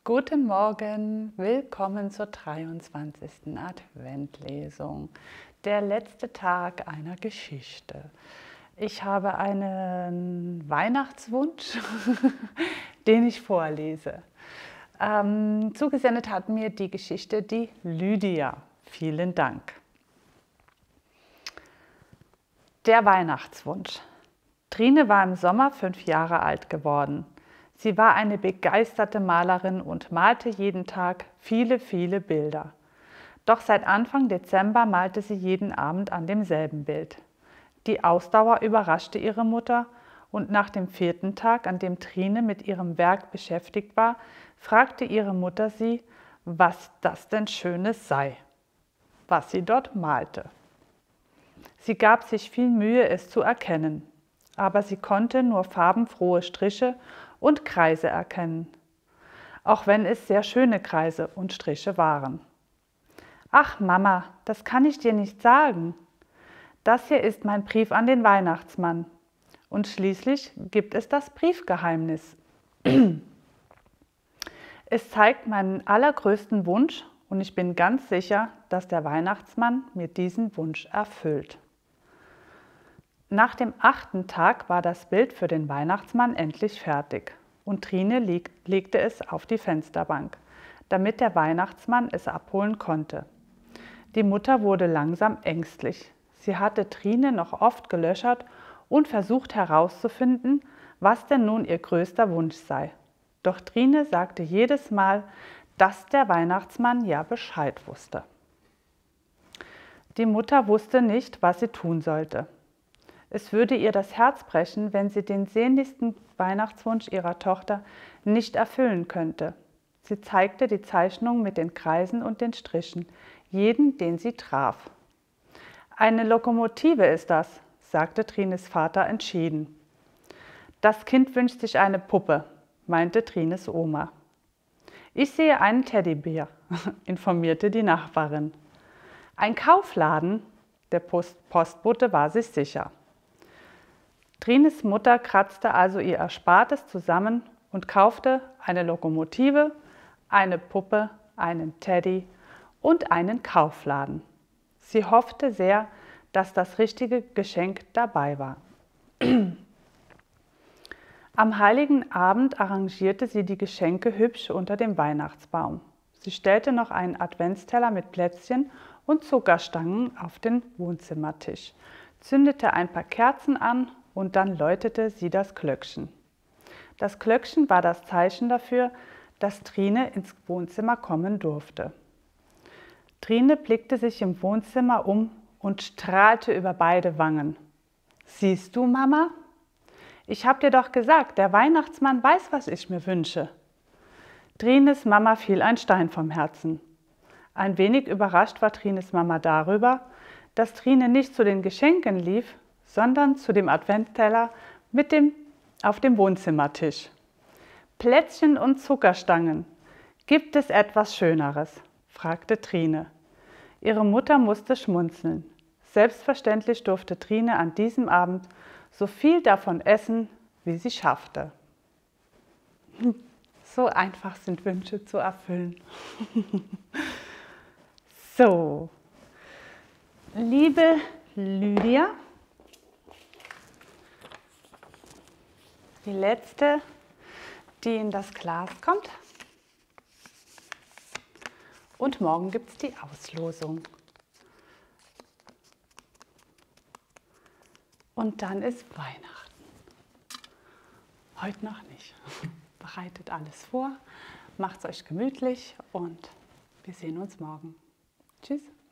Guten Morgen, willkommen zur 23. Adventlesung, der letzte Tag einer Geschichte. Ich habe einen Weihnachtswunsch, den ich vorlese. Zugesendet hat mir die Geschichte die Lydia. Vielen Dank. Der Weihnachtswunsch. Trine war im Sommer 5 Jahre alt geworden. Sie war eine begeisterte Malerin und malte jeden Tag viele, viele Bilder. Doch seit Anfang Dezember malte sie jeden Abend an demselben Bild. Die Ausdauer überraschte ihre Mutter und nach dem 4. Tag, an dem Trine mit ihrem Werk beschäftigt war, fragte ihre Mutter sie, was das denn Schönes sei, was sie dort malte. Sie gab sich viel Mühe, es zu erkennen, aber sie konnte nur farbenfrohe Striche und Kreise erkennen, auch wenn es sehr schöne Kreise und Striche waren. »Ach Mama, das kann ich dir nicht sagen. Das hier ist mein Brief an den Weihnachtsmann. Und schließlich gibt es das Briefgeheimnis. Es zeigt meinen allergrößten Wunsch und ich bin ganz sicher, dass der Weihnachtsmann mir diesen Wunsch erfüllt.« Nach dem 8. Tag war das Bild für den Weihnachtsmann endlich fertig und Trine legte es auf die Fensterbank, damit der Weihnachtsmann es abholen konnte. Die Mutter wurde langsam ängstlich. Sie hatte Trine noch oft gelöchert und versucht herauszufinden, was denn nun ihr größter Wunsch sei. Doch Trine sagte jedes Mal, dass der Weihnachtsmann ja Bescheid wusste. Die Mutter wusste nicht, was sie tun sollte. Es würde ihr das Herz brechen, wenn sie den sehnlichsten Weihnachtswunsch ihrer Tochter nicht erfüllen könnte. Sie zeigte die Zeichnung mit den Kreisen und den Strichen, jeden, den sie traf. »Eine Lokomotive ist das«, sagte Trines Vater entschieden. »Das Kind wünscht sich eine Puppe«, meinte Trines Oma. »Ich sehe einen Teddybär«, informierte die Nachbarin. »Ein Kaufladen?«, der Postbote war sich sicher. Trines Mutter kratzte also ihr Erspartes zusammen und kaufte eine Lokomotive, eine Puppe, einen Teddy und einen Kaufladen. Sie hoffte sehr, dass das richtige Geschenk dabei war. Am Heiligen Abend arrangierte sie die Geschenke hübsch unter dem Weihnachtsbaum. Sie stellte noch einen Adventsteller mit Plätzchen und Zuckerstangen auf den Wohnzimmertisch, zündete ein paar Kerzen an und dann läutete sie das Glöckchen. Das Glöckchen war das Zeichen dafür, dass Trine ins Wohnzimmer kommen durfte. Trine blickte sich im Wohnzimmer um und strahlte über beide Wangen. »Siehst du, Mama? Ich habe dir doch gesagt, der Weihnachtsmann weiß, was ich mir wünsche.« Trines Mama fiel ein Stein vom Herzen. Ein wenig überrascht war Trines Mama darüber, dass Trine nicht zu den Geschenken lief, sondern zu dem Adventsteller auf dem Wohnzimmertisch. »Plätzchen und Zuckerstangen. Gibt es etwas Schöneres?«, fragte Trine. Ihre Mutter musste schmunzeln. Selbstverständlich durfte Trine an diesem Abend so viel davon essen, wie sie schaffte. So einfach sind Wünsche zu erfüllen. So, liebe Lydia, die letzte, die in das Glas kommt. Und morgen gibt es die Auslosung. Und dann ist Weihnachten. Heute noch nicht. Bereitet alles vor, macht es euch gemütlich und wir sehen uns morgen. Tschüss.